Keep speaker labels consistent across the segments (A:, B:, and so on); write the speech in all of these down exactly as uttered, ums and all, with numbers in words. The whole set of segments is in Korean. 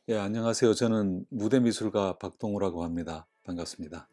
A: 예, 안녕하세요. 저는 무대미술가 박동우라고 합니다. 반갑습니다.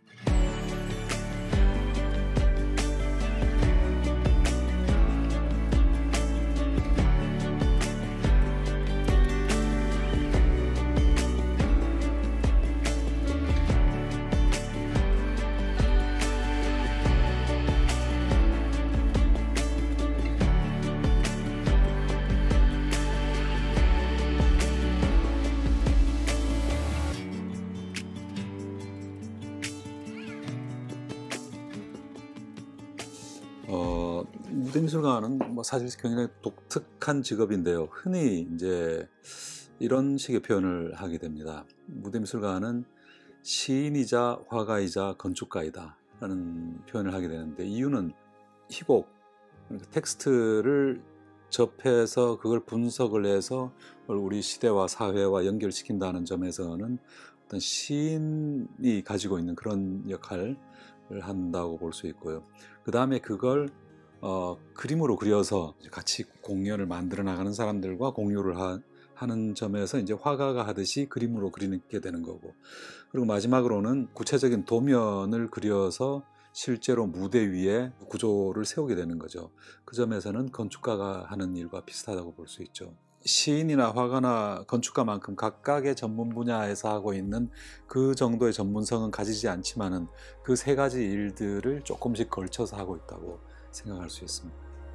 A: 어, 무대미술가는 뭐 사실 굉장히 독특한 직업인데요. 흔히 이제 이런 식의 표현을 하게 됩니다. 무대미술가는 시인이자 화가이자 건축가이다 라는 표현을 하게 되는데, 이유는 희곡, 그러니까 텍스트를 접해서 그걸 분석을 해서 우리 시대와 사회와 연결시킨다는 점에서는 어떤 시인이 가지고 있는 그런 역할을 한다고 볼 수 있고요. 그 다음에 그걸 어, 그림으로 그려서 같이 공연을 만들어 나가는 사람들과 공유를 하, 하는 점에서 이제 화가가 하듯이 그림으로 그리게 되는 거고, 그리고 마지막으로는 구체적인 도면을 그려서 실제로 무대 위에 구조를 세우게 되는 거죠. 그 점에서는 건축가가 하는 일과 비슷하다고 볼 수 있죠. 시인이나 화가나 건축가만큼 각각의 전문 분야에서 하고 있는 그 정도의 전문성은 가지지 않지만은 그 세 가지 일들을 조금씩 걸쳐서 하고 있다고 생각할 수 있습니다.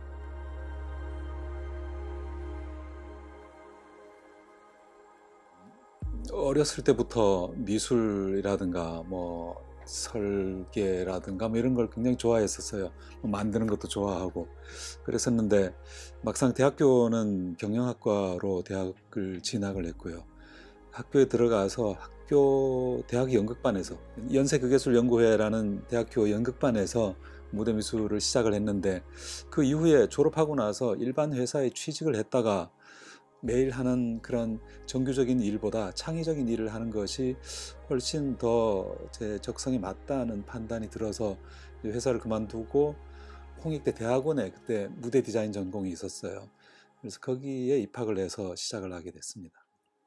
A: 어렸을 때부터 미술이라든가 뭐 설계라든가 뭐 이런 걸 굉장히 좋아했었어요. 뭐 만드는 것도 좋아하고 그랬었는데, 막상 대학교는 경영학과로 대학을 진학을 했고요. 학교에 들어가서 학교 대학 연극반에서, 연세극예술연구회라는 대학교 연극반에서 무대미술을 시작을 했는데, 그 이후에 졸업하고 나서 일반 회사에 취직을 했다가 매일 하는 그런 정규적인 일보다 창의적인 일을 하는 것이 훨씬 더 제 적성에 맞다는 판단이 들어서 회사를 그만두고 홍익대 대학원에 그때 무대 디자인 전공이 있었어요. 그래서 거기에 입학을 해서 시작을 하게 됐습니다.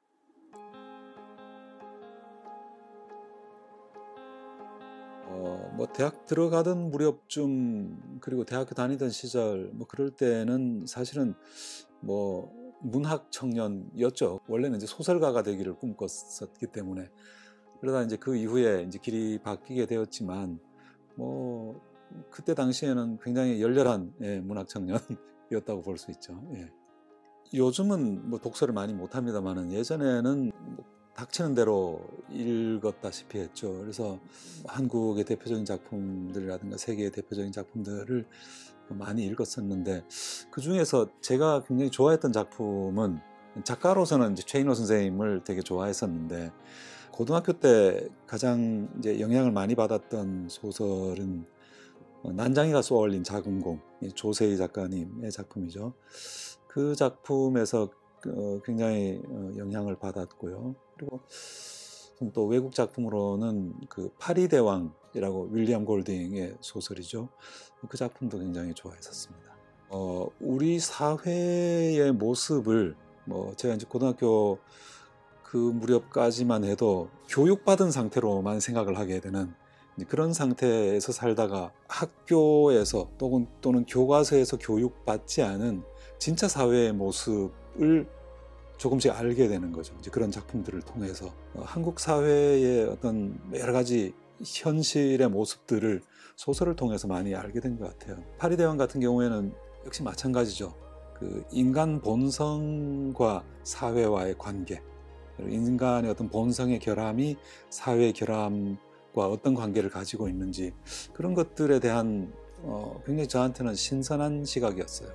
A: 어, 뭐 대학 들어가던 무렵쯤, 그리고 대학교 다니던 시절 뭐 그럴 때는 사실은 뭐 문학 청년이었죠. 원래는 이제 소설가가 되기를 꿈꿨었기 때문에. 그러다 이제 그 이후에 이제 길이 바뀌게 되었지만, 뭐 그때 당시에는 굉장히 열렬한, 예, 문학 청년이었다고 볼 수 있죠. 예. 요즘은 뭐 독서를 많이 못합니다만은 예전에는 뭐 닥치는 대로 읽었다시피 했죠. 그래서 한국의 대표적인 작품들이라든가 세계의 대표적인 작품들을 많이 읽었었는데, 그 중에서 제가 굉장히 좋아했던 작품은, 작가로서는 이제 최인호 선생님을 되게 좋아했었는데, 고등학교 때 가장 이제 영향을 많이 받았던 소설은 난장이가 쏘아올린 작은 공, 조세희 작가님의 작품이죠. 그 작품에서 굉장히 영향을 받았고요. 그리고 또 외국 작품으로는 그 파리대왕이라고 윌리엄 골딩의 소설이죠. 그 작품도 굉장히 좋아했었습니다. 어, 우리 사회의 모습을, 뭐 제가 이제 고등학교 그 무렵까지만 해도 교육받은 상태로만 생각을 하게 되는 그런 상태에서 살다가, 학교에서 또는, 또는 교과서에서 교육받지 않은 진짜 사회의 모습을 조금씩 알게 되는 거죠. 이제 그런 작품들을 통해서 어, 한국 사회의 어떤 여러 가지 현실의 모습들을 소설을 통해서 많이 알게 된 것 같아요. 파리대왕 같은 경우에는 역시 마찬가지죠. 그 인간 본성과 사회와의 관계, 인간의 어떤 본성의 결함이 사회의 결함과 어떤 관계를 가지고 있는지, 그런 것들에 대한 어, 굉장히 저한테는 신선한 시각이었어요.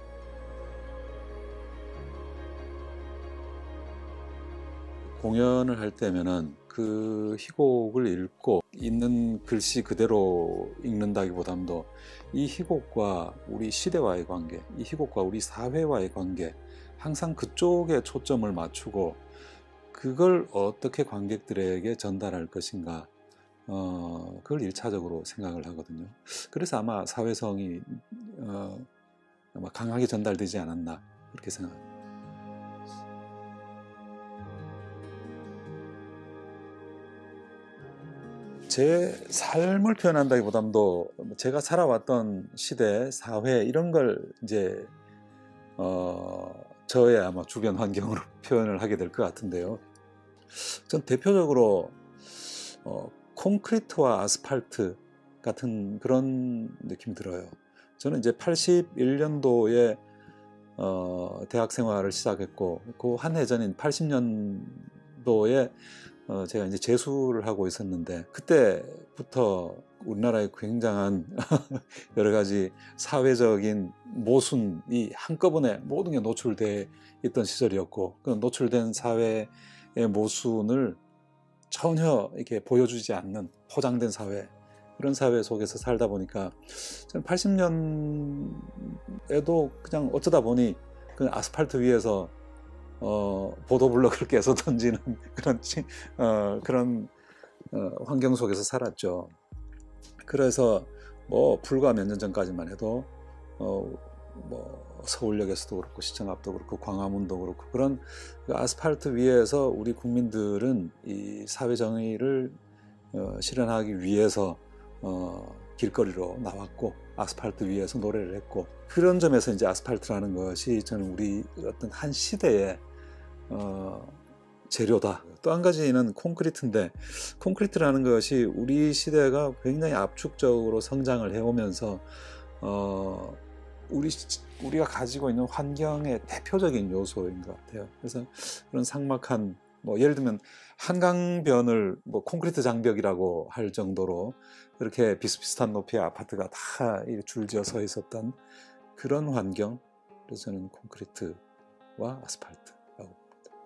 A: 공연을 할 때면은 그 희곡을 읽고 있는 글씨 그대로 읽는다기보다도 이 희곡과 우리 시대와의 관계, 이 희곡과 우리 사회와의 관계, 항상 그쪽에 초점을 맞추고 그걸 어떻게 관객들에게 전달할 것인가, 어, 그걸 일차적으로 생각을 하거든요. 그래서 아마 사회성이 어, 아마 강하게 전달되지 않았나, 그렇게 생각합니다. 제 삶을 표현한다기보다도 제가 살아왔던 시대, 사회 이런 걸 이제 어, 저의 아마 주변 환경으로 표현을 하게 될 것 같은데요. 전 대표적으로 어, 콘크리트와 아스팔트 같은 그런 느낌이 들어요. 저는 이제 팔십일 년도에 어, 대학 생활을 시작했고 그 한 해 전인 팔십 년도에 어, 제가 이제 재수를 하고 있었는데 그때부터 우리나라의 굉장한 여러 가지 사회적인 모순이 한꺼번에 모든 게 노출돼 있던 시절이었고 그 노출된 사회의 모순을 전혀 이렇게 보여주지 않는 포장된 사회 이런 사회 속에서 살다 보니까 저는 팔십 년에도 그냥 어쩌다 보니 그 아스팔트 위에서 어, 보도블록을 깨서 던지는 그런 어, 그런 어, 환경 속에서 살았죠. 그래서 뭐 불과 몇 년 전까지만 해도 어, 뭐 서울역에서도 그렇고 시청 앞도 그렇고 광화문도 그렇고 그런 그 아스팔트 위에서 우리 국민들은 이 사회 정의를 어, 실현하기 위해서 어, 길거리로 나왔고 아스팔트 위에서 노래를 했고 그런 점에서 이제 아스팔트라는 것이 저는 우리 어떤 한 시대의 어, 재료다. 또 한 가지는 콘크리트인데 콘크리트라는 것이 우리 시대가 굉장히 압축적으로 성장을 해오면서 어, 우리 우리가 가지고 있는 환경의 대표적인 요소인 것 같아요. 그래서 그런 삭막한 뭐 예를 들면 한강변을 뭐 콘크리트 장벽이라고 할 정도로 그렇게 비슷비슷한 높이의 아파트가 다 줄지어 서 있었던 그런 환경. 그래서 저는 콘크리트와 아스팔트라고 봅니다.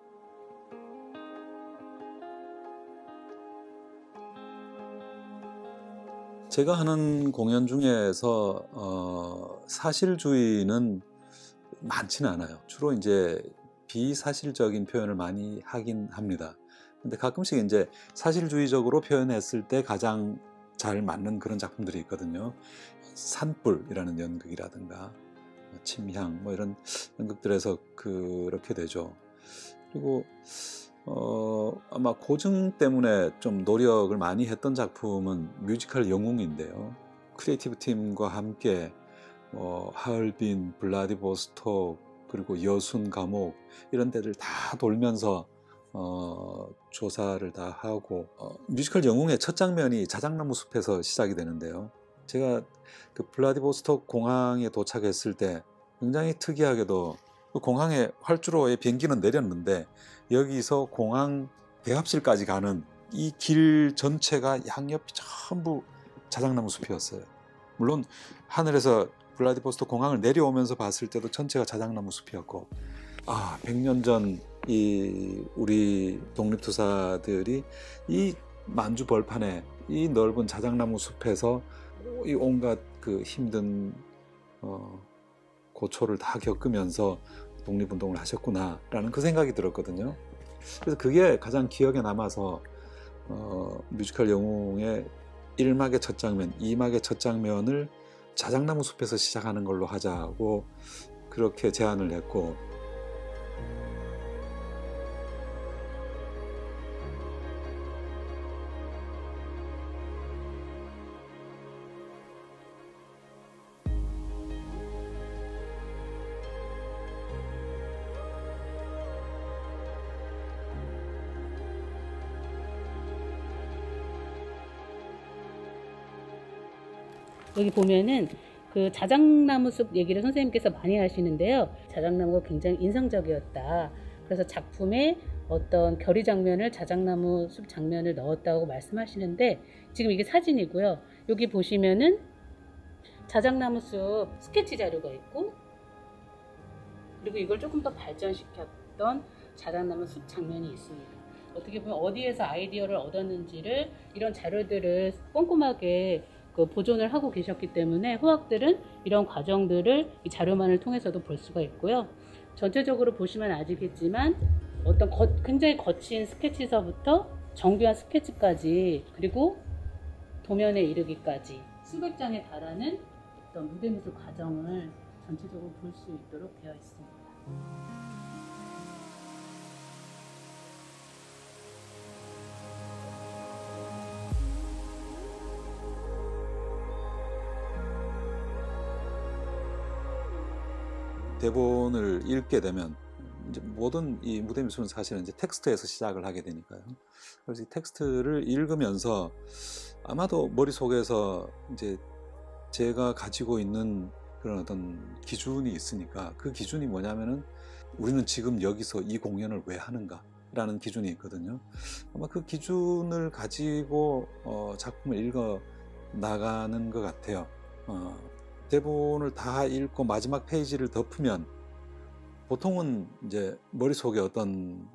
A: 제가 하는 공연 중에서 어, 사실주의는 많지는 않아요. 주로 이제 비사실적인 표현을 많이 하긴 합니다. 근데 가끔씩 이제 사실주의적으로 표현했을 때 가장 잘 맞는 그런 작품들이 있거든요. 산불이라는 연극이라든가 침향 뭐 이런 연극들에서 그렇게 되죠. 그리고 어, 아마 고증 때문에 좀 노력을 많이 했던 작품은 뮤지컬 영웅인데요. 크리에이티브 팀과 함께 어, 하얼빈, 블라디보스톡 그리고 여순 감옥 이런 데를 다 돌면서 어, 조사를 다 하고 어, 뮤지컬 영웅의 첫 장면이 자작나무 숲에서 시작이 되는데요. 제가 그 블라디보스톡 공항에 도착했을 때 굉장히 특이하게도 그 공항에 활주로에 비행기는 내렸는데 여기서 공항 대합실까지 가는 이 길 전체가 양옆이 전부 자작나무 숲이었어요. 물론 하늘에서 블라디보스토크 공항을 내려오면서 봤을 때도 전체가 자작나무 숲이었고 아, 백 년 전 이 우리 독립투사들이 이 만주 벌판에 이 넓은 자작나무 숲에서 이 온갖 그 힘든 어, 고초를 다 겪으면서 독립운동을 하셨구나라는 그 생각이 들었거든요. 그래서 그게 가장 기억에 남아서 어, 뮤지컬 영웅의 일 막의 첫 장면, 이 막의 첫 장면을 자작나무 숲에서 시작하는 걸로 하자고 그렇게 제안을 했고
B: 여기 보면은 그 자작나무 숲 얘기를 선생님께서 많이 하시는데요. 자작나무가 굉장히 인상적이었다. 그래서 작품에 어떤 결의 장면을 자작나무 숲 장면을 넣었다고 말씀하시는데 지금 이게 사진이고요. 여기 보시면은 자작나무 숲 스케치 자료가 있고 그리고 이걸 조금 더 발전시켰던 자작나무 숲 장면이 있습니다. 어떻게 보면 어디에서 아이디어를 얻었는지를 이런 자료들을 꼼꼼하게 그 보존을 하고 계셨기 때문에 후학들은 이런 과정들을 이 자료만을 통해서도 볼 수가 있고요. 전체적으로 보시면 아시겠지만 어떤 거, 굉장히 거친 스케치서부터 정교한 스케치까지 그리고 도면에 이르기까지 수백 장에 달하는 어떤 무대미술 과정을 전체적으로 볼 수 있도록 되어 있습니다.
A: 대본을 읽게 되면 이제 모든 이 무대 미술은 사실은 이제 텍스트에서 시작을 하게 되니까요. 그래서 이 텍스트를 읽으면서 아마도 머릿속에서 이제 제가 가지고 있는 그런 어떤 기준이 있으니까, 그 기준이 뭐냐면은 우리는 지금 여기서 이 공연을 왜 하는가 라는 기준이 있거든요. 아마 그 기준을 가지고 어, 작품을 읽어 나가는 것 같아요. 어, 대본을 다 읽고 마지막 페이지를 덮으면 보통은 이제 머릿속에 어떤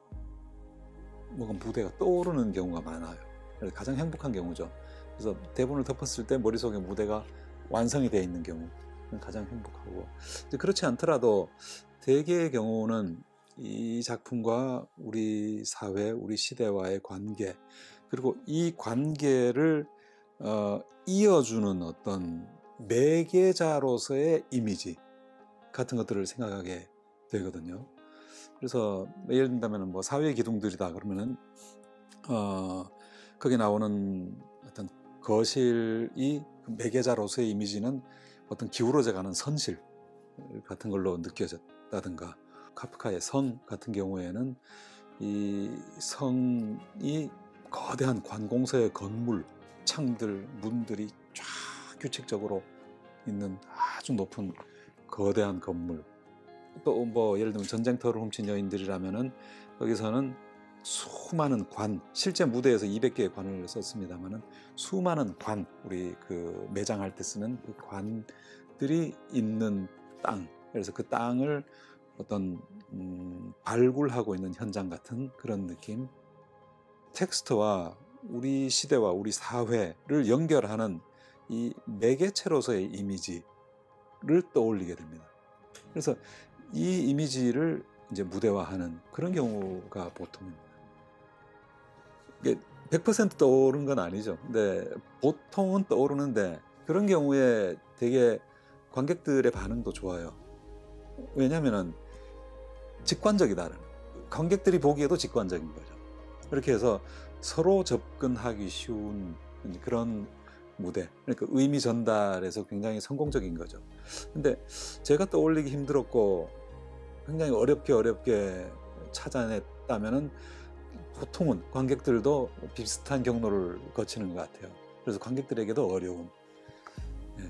A: 뭔가 무대가 떠오르는 경우가 많아요. 그래서 가장 행복한 경우죠. 그래서 대본을 덮었을 때 머릿속에 무대가 완성이 되어 있는 경우 가장 행복하고, 그렇지 않더라도 대개의 경우는 이 작품과 우리 사회, 우리 시대와의 관계, 그리고 이 관계를 어, 이어주는 어떤 매개자로서의 이미지 같은 것들을 생각하게 되거든요. 그래서 예를 든다면 뭐 사회 기둥들이다 그러면은 어, 거기 나오는 어떤 거실이 매개자로서의 이미지는 어떤 기울어져가는 선실 같은 걸로 느껴졌다든가, 카프카의 성 같은 경우에는 이 성이 거대한 관공서의 건물, 창들, 문들이 쫙 규칙적으로 있는 아주 높은 거대한 건물. 또 뭐 예를 들면 전쟁터를 훔친 여인들이라면은 거기서는 수많은 관, 실제 무대에서 이백 개의 관을 썼습니다만은 수많은 관, 우리 그 매장할 때 쓰는 그 관들이 있는 땅, 그래서 그 땅을 어떤 음, 발굴하고 있는 현장 같은 그런 느낌. 텍스트와 우리 시대와 우리 사회를 연결하는 이 매개체로서의 이미지를 떠올리게 됩니다. 그래서 이 이미지를 이제 무대화하는 그런 경우가 보통입니다. 이게 백 퍼센트 떠오르는 건 아니죠. 근데 보통은 떠오르는데 그런 경우에 되게 관객들의 반응도 좋아요. 왜냐하면 직관적이다. 관객들이 보기에도 직관적인 거죠. 그렇게 해서 서로 접근하기 쉬운 그런 무대, 그러니까 의미 전달에서 굉장히 성공적인 거죠. 근데 제가 떠올리기 힘들었고 굉장히 어렵게 어렵게 찾아냈다면은 보통은 관객들도 비슷한 경로를 거치는 것 같아요. 그래서 관객들에게도 어려운. 예.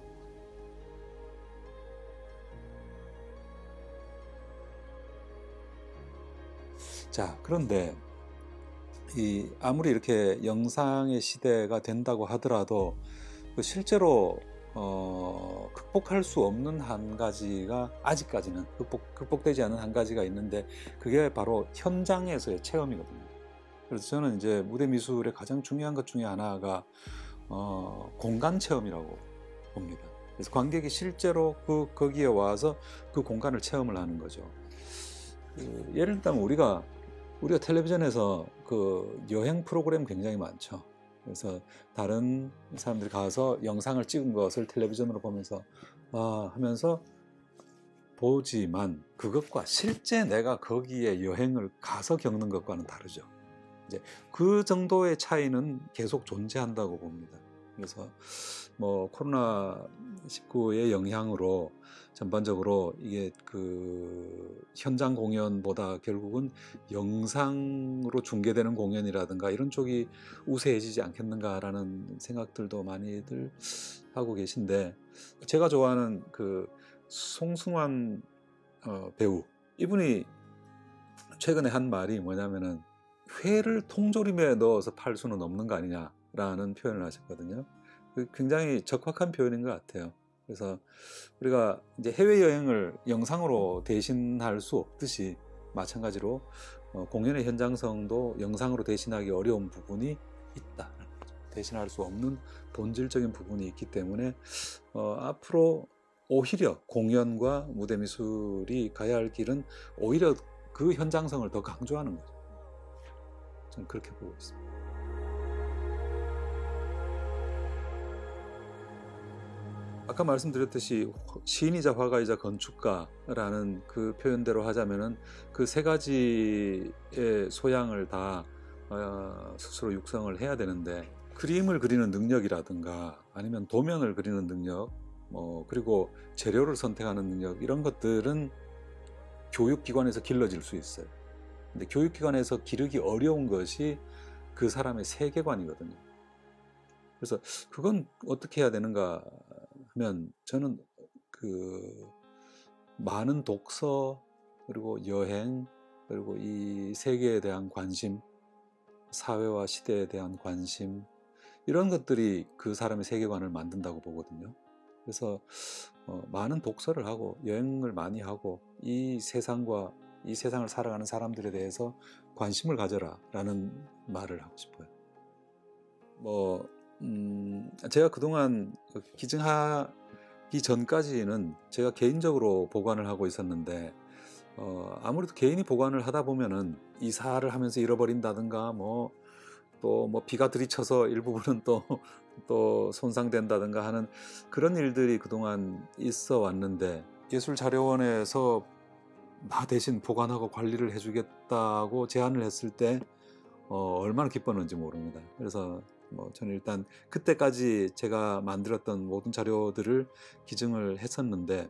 A: 자, 그런데 이 아무리 이렇게 영상의 시대가 된다고 하더라도 그 실제로 어, 극복할 수 없는 한 가지가 아직까지는 극복, 극복되지 않은 한 가지가 있는데 그게 바로 현장에서의 체험이거든요. 그래서 저는 이제 무대 미술의 가장 중요한 것 중에 하나가 어, 공간 체험이라고 봅니다. 그래서 관객이 실제로 그 거기에 와서 그 공간을 체험을 하는 거죠. 그, 예를 들면 우리가 우리가 텔레비전에서 그 여행 프로그램 굉장히 많죠. 그래서 다른 사람들이 가서 영상을 찍은 것을 텔레비전으로 보면서 와 하면서 보지만 그것과 실제 내가 거기에 여행을 가서 겪는 것과는 다르죠. 이제 그 정도의 차이는 계속 존재한다고 봅니다. 그래서 뭐 코로나 십구의 영향으로 전반적으로 이게 그 현장 공연보다 결국은 영상으로 중계되는 공연이라든가 이런 쪽이 우세해지지 않겠는가라는 생각들도 많이들 하고 계신데, 제가 좋아하는 그 송승환 어, 배우, 이분이 최근에 한 말이 뭐냐면은 회를 통조림에 넣어서 팔 수는 없는 거 아니냐라는 표현을 하셨거든요. 굉장히 적확한 표현인 것 같아요. 그래서 우리가 이제 해외여행을 영상으로 대신할 수 없듯이 마찬가지로 어, 공연의 현장성도 영상으로 대신하기 어려운 부분이 있다. 대신할 수 없는 본질적인 부분이 있기 때문에 어, 앞으로 오히려 공연과 무대 미술이 가야 할 길은 오히려 그 현장성을 더 강조하는 거죠. 저는 그렇게 보고 있습니다. 아까 말씀드렸듯이 시인이자 화가이자 건축가라는 그 표현대로 하자면은 그 세 가지의 소양을 다 어, 스스로 육성을 해야 되는데, 그림을 그리는 능력이라든가 아니면 도면을 그리는 능력, 뭐 그리고 재료를 선택하는 능력 이런 것들은 교육기관에서 길러질 수 있어요. 근데 교육기관에서 기르기 어려운 것이 그 사람의 세계관이거든요. 그래서 그건 어떻게 해야 되는가 하면 저는 그 많은 독서 그리고 여행 그리고 이 세계에 대한 관심, 사회와 시대에 대한 관심 이런 것들이 그 사람의 세계관을 만든다고 보거든요. 그래서 어, 많은 독서를 하고 여행을 많이 하고 이 세상과 이 세상을 살아가는 사람들에 대해서 관심을 가져라 라는 말을 하고 싶어요. 뭐 음, 제가 그동안 기증하기 전까지는 제가 개인적으로 보관을 하고 있었는데 어, 아무래도 개인이 보관을 하다 보면은 이사를 하면서 잃어버린다든가 뭐 또 뭐 비가 들이쳐서 일부분은 또 또 손상된다든가 하는 그런 일들이 그동안 있어 왔는데 예술자료원에서 나 대신 보관하고 관리를 해주겠다고 제안을 했을 때 어, 얼마나 기뻤는지 모릅니다. 그래서 뭐 저는 일단 그때까지 제가 만들었던 모든 자료들을 기증을 했었는데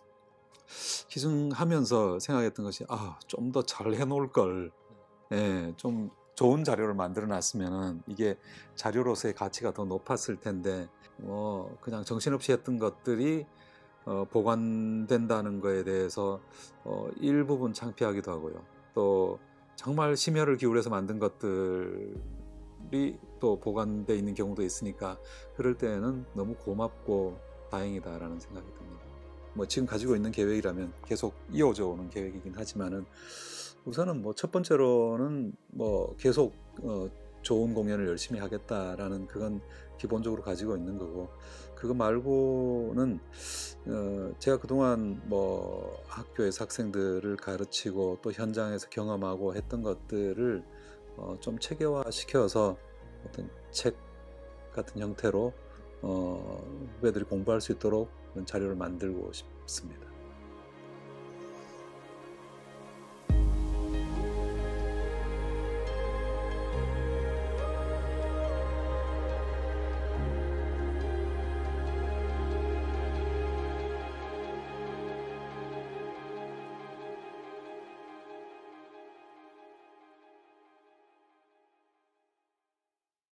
A: 기증하면서 생각했던 것이 아, 좀 더 잘 해놓을 걸, 예, 좀 좋은 자료를 만들어 놨으면 이게 자료로서의 가치가 더 높았을 텐데 뭐 그냥 정신없이 했던 것들이 어, 보관된다는 거에 대해서 어, 일부분 창피하기도 하고요. 또 정말 심혈을 기울여서 만든 것들이 또 보관되어 있는 경우도 있으니까 그럴 때는 너무 고맙고 다행이다라는 생각이 듭니다. 뭐 지금 가지고 있는 계획이라면 계속 이어져 오는 계획이긴 하지만은 우선은 뭐 첫 번째로는 뭐 계속 어 좋은 공연을 열심히 하겠다라는 그건 기본적으로 가지고 있는 거고 그거 말고는 어 제가 그동안 뭐 학교에서 학생들을 가르치고 또 현장에서 경험하고 했던 것들을 어 좀 체계화 시켜서 어떤 책 같은 형태로 어 후배들이 공부할 수 있도록 그런 자료를 만들고 싶습니다.